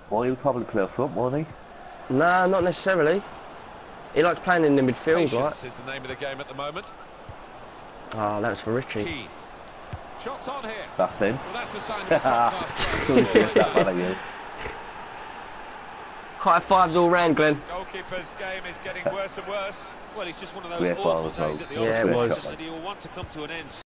Well, he'll probably play up front, won't he? Nah, not necessarily. He likes playing in the midfield, right? Patience is the name of the game at the moment. Oh, that was for Richie. Key. Shots on here. That's him. Well, that's the sign of a top-class player. Couldn't shoot that man at you. High fives all round, Glenn. Goalkeeper's game is getting worse and worse. Well, he's just one of those Great ball awful as well. days at the Yeah, it office, was. and he'll want to come to an end.